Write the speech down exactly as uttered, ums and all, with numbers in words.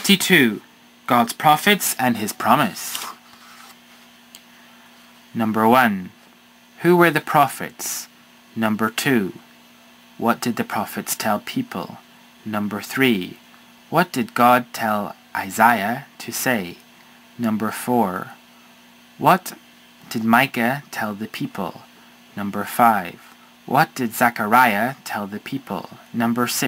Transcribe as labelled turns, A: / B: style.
A: fifty-two. God's prophets and his promise. Number one. Who were the prophets? Number two. What did the prophets tell people? Number three. What did God tell Isaiah to say? Number four. What did Micah tell the people? Number five. What did Zechariah tell the people? Number six.